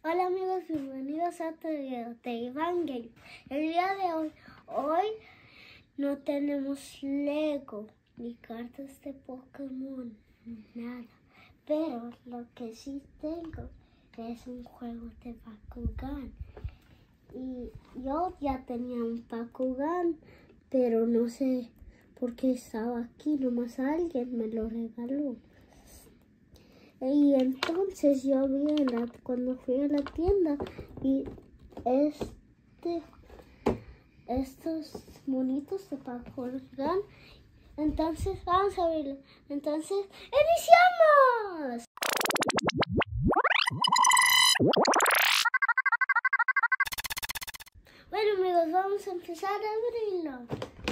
Hola amigos, bienvenidos a otro video de Iván Game. El día de hoy no tenemos Lego ni cartas de Pokémon, nada. Pero lo que sí tengo es un juego de Bakugan. Y yo ya tenía un Bakugan, pero no sé por qué estaba aquí, nomás alguien me lo regaló. Y entonces yo vi cuando fui a la tienda y estos monitos de Bakugan. Entonces vamos a verlo. Entonces ¡iniciamos! Bueno amigos, vamos a empezar a abrirlo.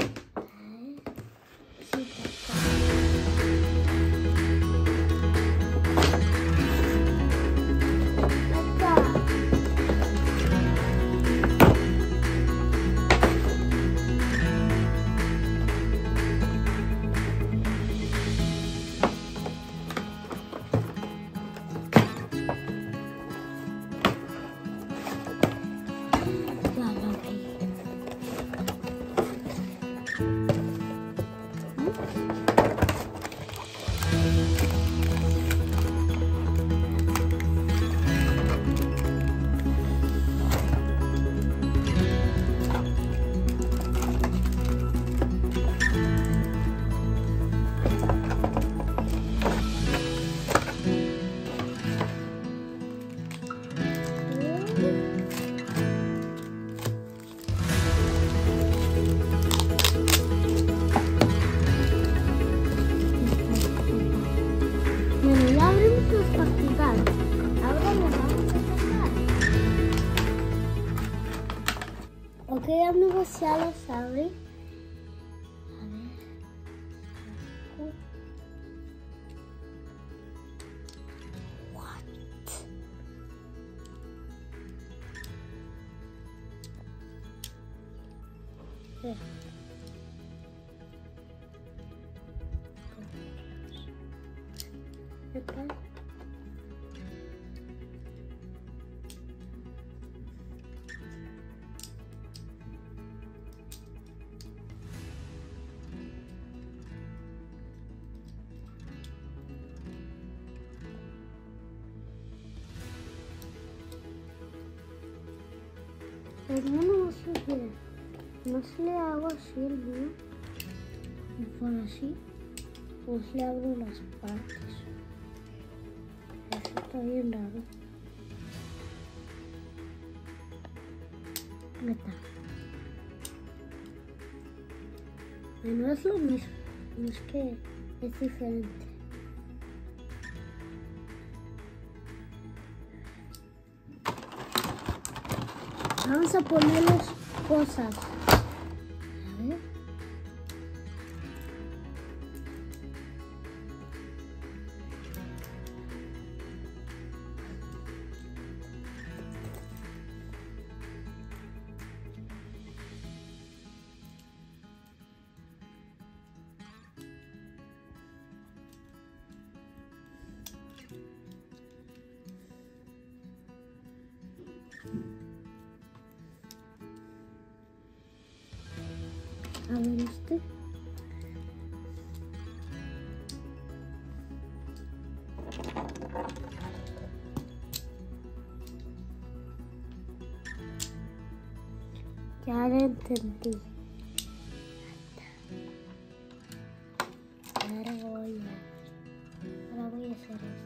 Ok amigos, ya los abrí. A ver. What? Yeah. Okay. El mío no se le hago así el mío, y por así, pues le abro las partes. Eso está bien raro. Neta. No es lo mismo, es que es diferente. Vamos a ponerles cosas. A ver. A ver este. Ya lo entendí. Ahora voy a hacer esto.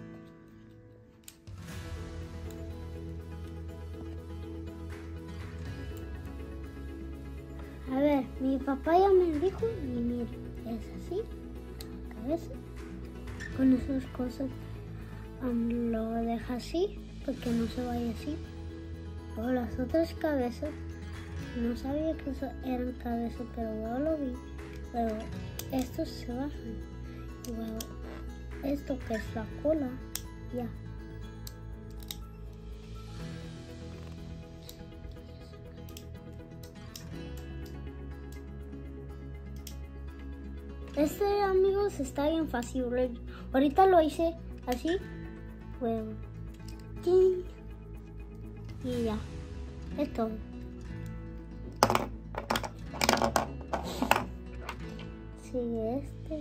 A ver, mi papá ya me dijo y mira, es así, la cabeza, con esas cosas lo deja así, porque no se vaya así. Luego las otras cabezas, no sabía que eran cabezas, pero luego lo vi. Luego estos se bajan, y luego esto que es la cola, ya. Este, amigos, está bien fácil. Ahorita lo hice así. Bueno. Y ya, es todo. Sigue este.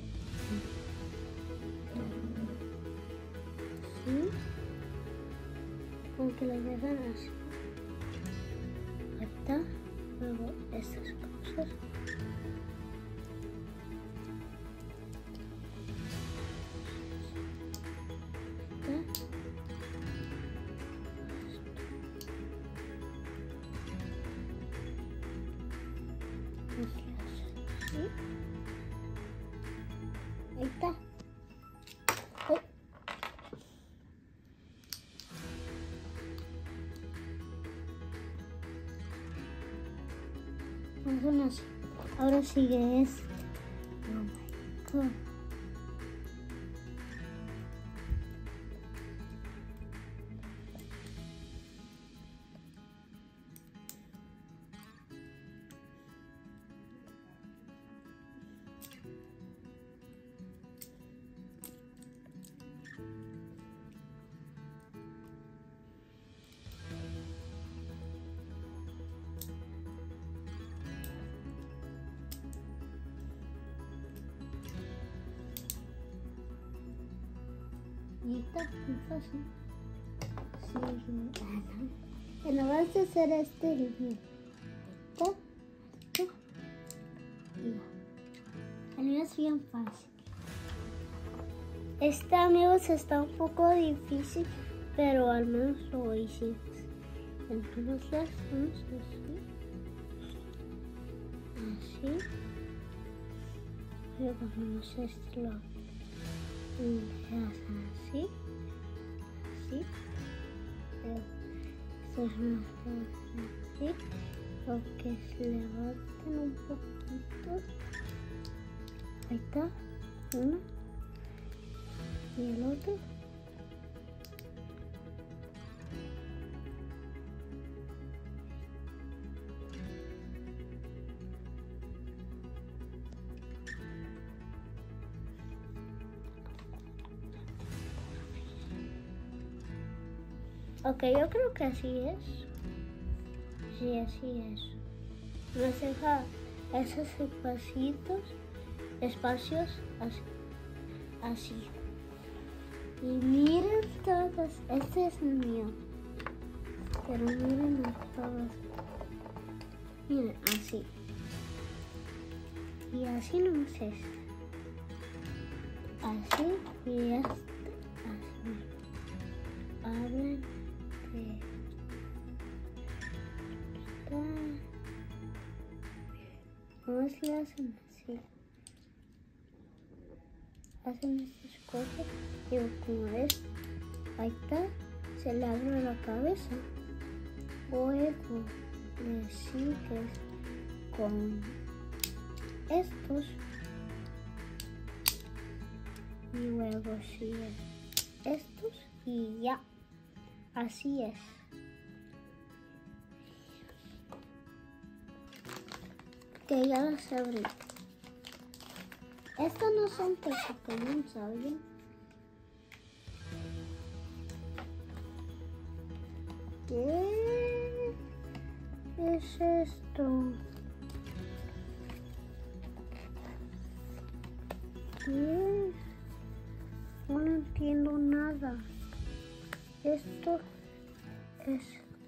Sí. Aunque lo dejan así. Acá. Luego estas cosas. ¿Sí? Ahí está. Oh. Ahora sigue este. Oh my God. Y está muy fácil. Sí. Bueno, vas a hacer este video. ¿Está? El mío es bien fácil. Este, amigos, está un poco difícil, pero al menos lo hicimos. Entonces, vamos así. Así. Luego vamos a este lado. Así. Así. Estos más así. Porque se levanten un poquito. Ahí está. Uno. Y el otro. Ok, yo creo que así es. Sí, así es. Nos deja esos espacios así. Y miren todos, este es mío. Pero miren a todos. Miren, así. Y así no es. Así y este, así. Hablan de... ¿Cómo se hacen así? Hacen estas cosas, digo, como es, ahí está, se le abre la cabeza. Luego le sigues con estos y luego sigue estos y ya, así es. Que ya las abrí. Estos no son Pokémon, ¿saben? ¿Qué es esto? ¿Qué? No entiendo nada. Esto es...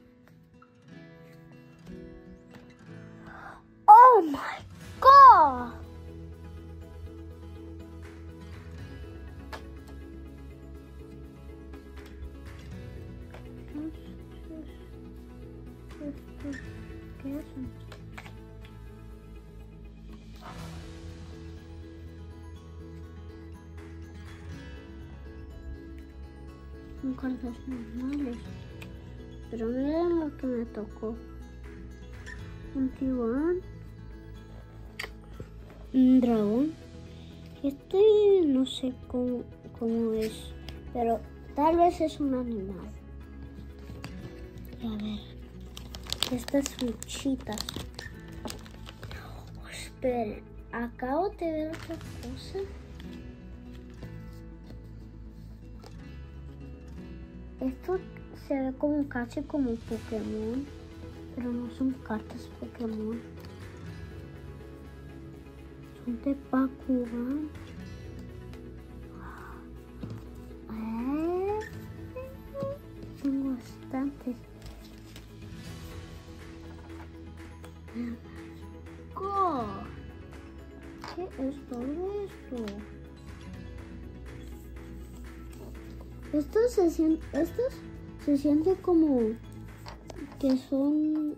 ¡Oh, my God! ¿Qué es? Son cartas normales. Pero miren lo que me tocó. Un tiburón. Un dragón. Este no sé cómo es. Pero tal vez es un animal. Y a ver. Estas flechitas. Oh, esperen. Acabo de ver otra cosa. Esto se ve como casi como Pokémon, pero no son cartas Pokémon. Son de Bakugan. Tengo bastantes. ¿Qué es todo esto? Estos se siente como que son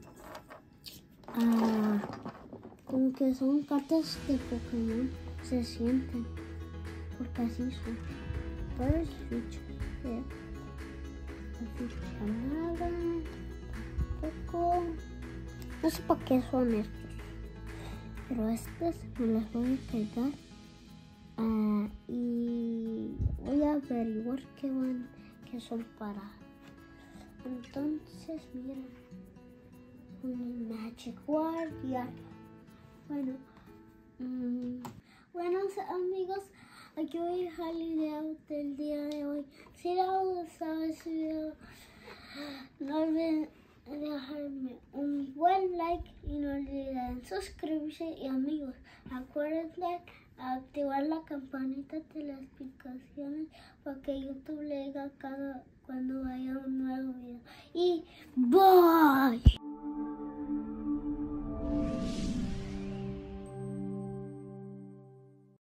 como que son cartas de Pokémon. Se sienten porque así son. Todos fichas. No ficha nada. Tampoco. No sé para qué son estos. Pero estas me las voy a pegar. Y voy a averiguar qué son para. Entonces, miren, un Magic Guardian. Bueno, buenos amigos, aquí voy a dejar el video del día de hoy. Si les ha gustado este video, no olviden dejarme un buen like y no olviden suscribirse. Y amigos, acuérdense activar la campanita de las notificaciones para que YouTube le diga cuando haya un nuevo video. Y bye.